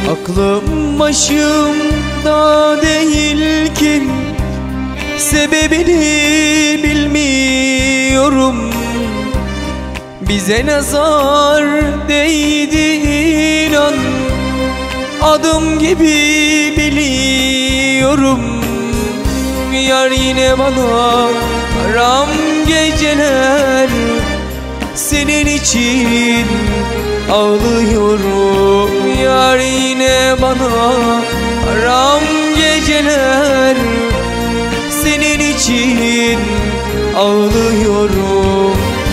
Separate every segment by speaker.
Speaker 1: Aklım başımda değil ki, sebebini bilmiyorum. Bize nazar değdi inan, adım gibi biliyorum. Yar yine bana haram geceler, senin için ağlıyorum. Yar yine bana haram geceler, senin için ağlıyorum.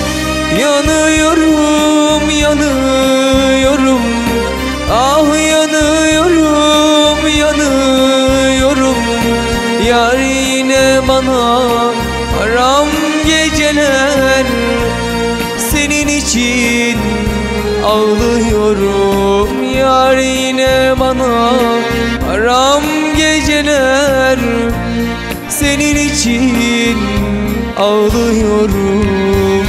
Speaker 1: Yanıyorum, yanıyorum, ah yanıyorum, yanıyorum. Yar yine bana haram geceler, senin için ağlıyorum. Yar yine bana haram geceler, senin için ağlıyorum.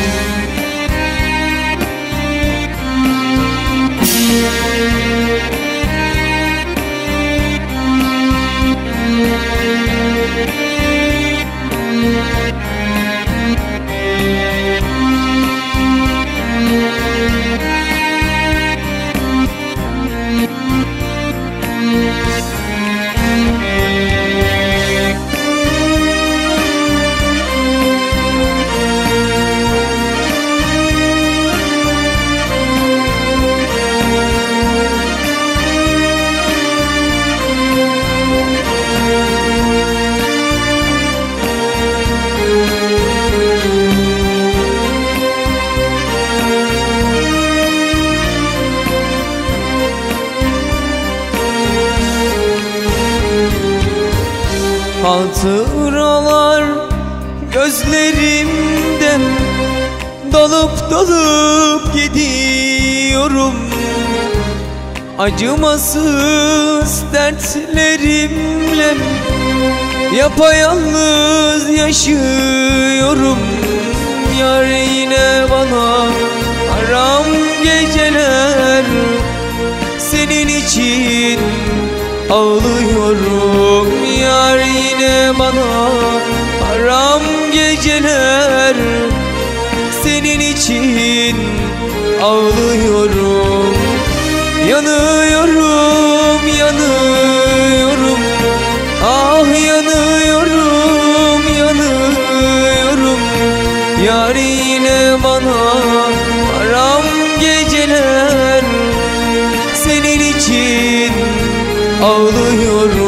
Speaker 1: Hatıralar gözlerimden dalıp dalıp gidiyorum. Acımasız dertlerimle yapayalnız yaşıyorum. Yar yine bana haram geceler, senin için ağlıyorum. Yar yine bana haram geceler, senin için ağlıyorum. Yanıyorum, yanıyorum, ah yanıyorum, yanıyorum. Yar yine bana haram geceler, senin için ağlıyorum.